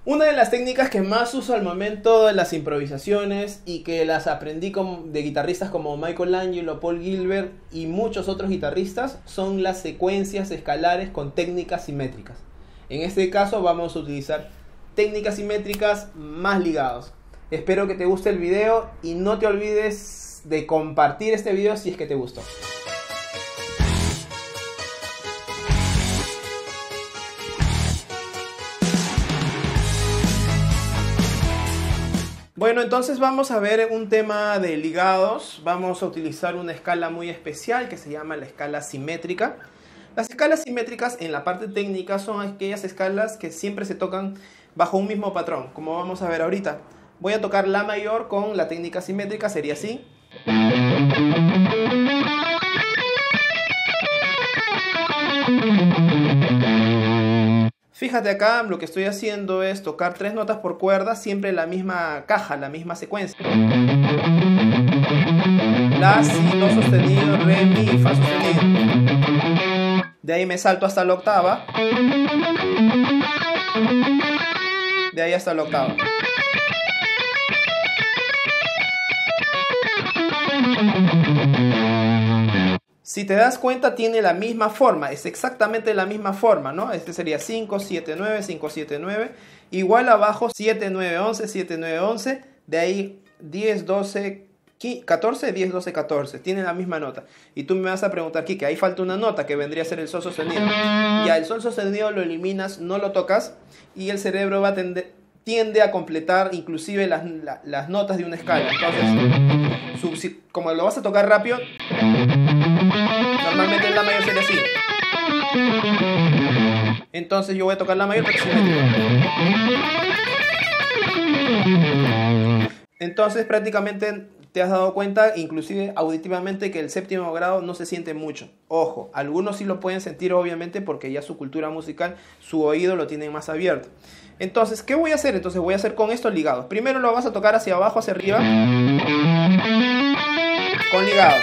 Una de las técnicas que más uso al momento de las improvisaciones y que las aprendí de guitarristas como Michelangelo, Paul Gilbert y muchos otros guitarristas son las secuencias escalares con técnicas simétricas. En este caso vamos a utilizar técnicas simétricas más ligados. Espero que te guste el video y no te olvides de compartir este video si es que te gustó. Bueno, entonces vamos a ver un tema de ligados. Vamos a utilizar una escala muy especial que se llama la escala simétrica. Las escalas simétricas en la parte técnica son aquellas escalas que siempre se tocan bajo un mismo patrón, como vamos a ver ahorita. Voy a tocar la mayor con la técnica simétrica, sería así. Fíjate acá, lo que estoy haciendo es tocar 3 notas por cuerda, siempre la misma caja, la misma secuencia. La, si, do sostenido, re, mi, fa sostenido. De ahí me salto hasta la octava. De ahí hasta la octava. Si te das cuenta, tiene la misma forma, es exactamente la misma forma, ¿no? Este sería 5, 7, 9, 5, 7, 9. Igual abajo 7, 9, 11, 7, 9, 11. De ahí 10, 12, 14, 10, 12, 14. Tiene la misma nota. Y tú me vas a preguntar, Kike, ahí falta una nota que vendría a ser el sol sostenido. Ya, el sol sostenido lo eliminas, no lo tocas y el cerebro va a tiende a completar inclusive las notas de una escala. Entonces, como lo vas a tocar rápido, normalmente en la mayor sería así. Entonces yo voy a tocar la mayor porque entonces prácticamente te has dado cuenta, inclusive auditivamente, que el séptimo grado no se siente mucho. Ojo, algunos sí lo pueden sentir obviamente porque ya su cultura musical, su oído lo tienen más abierto. Entonces, ¿qué voy a hacer? Entonces voy a hacer con estos ligados. Primero lo vas a tocar hacia abajo, hacia arriba, con ligados.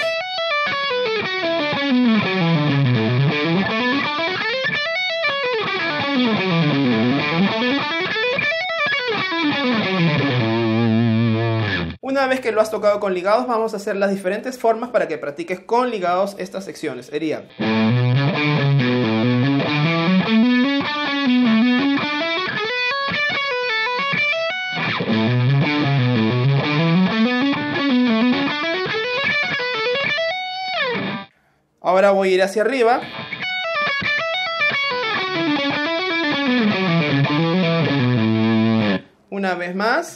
Una vez que lo has tocado con ligados, vamos a hacer las diferentes formas para que practiques con ligados estas secciones. Sería... Ahora voy a ir hacia arriba. Una vez más.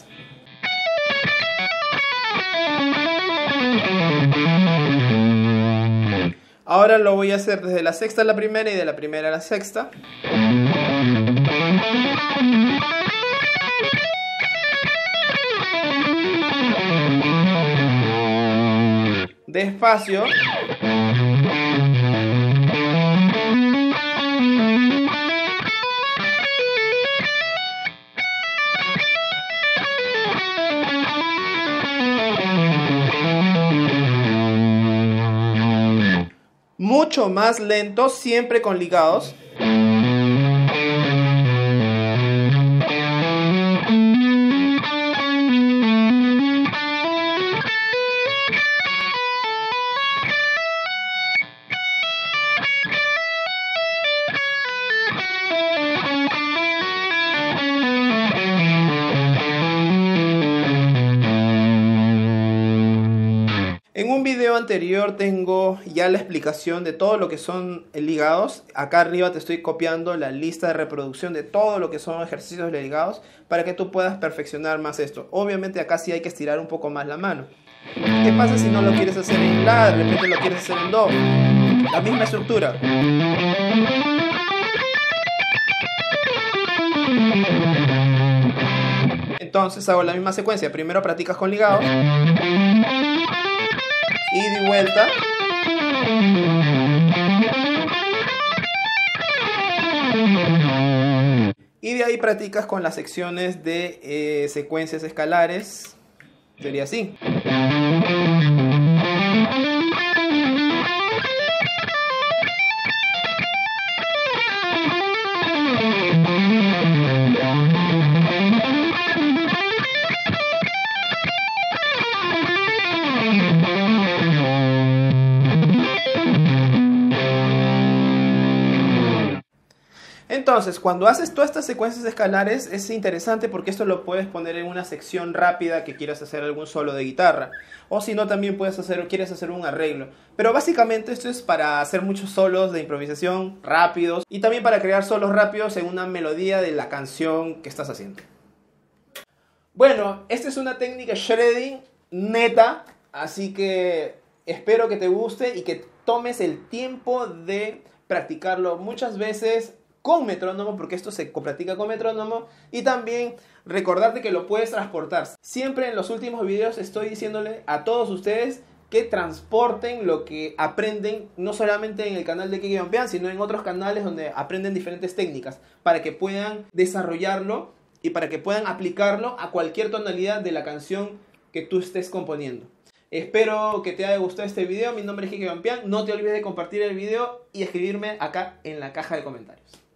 Ahora lo voy a hacer desde la sexta a la primera y de la primera a la sexta. Despacio. Mucho más lento, siempre con ligados. En un video anterior tengo ya la explicación de todo lo que son ligados. Acá arriba te estoy copiando la lista de reproducción de todo lo que son ejercicios de ligados para que tú puedas perfeccionar más esto. Obviamente acá sí hay que estirar un poco más la mano. ¿Qué pasa si no lo quieres hacer en la, de repente lo quieres hacer en do? La misma estructura. Entonces hago la misma secuencia. Primero practicas con ligados. Ida y vuelta. Y de ahí practicas con las secciones de secuencias escalares. Sería así. Entonces, cuando haces todas estas secuencias escalares es interesante porque esto lo puedes poner en una sección rápida que quieras hacer algún solo de guitarra. O si no, también quieres hacer un arreglo. Pero básicamente esto es para hacer muchos solos de improvisación rápidos y también para crear solos rápidos en una melodía de la canción que estás haciendo. Bueno, esta es una técnica shredding neta, así que espero que te guste y que tomes el tiempo de practicarlo muchas veces con metrónomo, porque esto se practica con metrónomo, y también recordarte que lo puedes transportar. Siempre en los últimos videos estoy diciéndole a todos ustedes que transporten lo que aprenden, no solamente en el canal de Kike Pian, sino en otros canales donde aprenden diferentes técnicas, para que puedan desarrollarlo y para que puedan aplicarlo a cualquier tonalidad de la canción que tú estés componiendo. Espero que te haya gustado este video. Mi nombre es Kike Pian. No te olvides de compartir el video y escribirme acá en la caja de comentarios.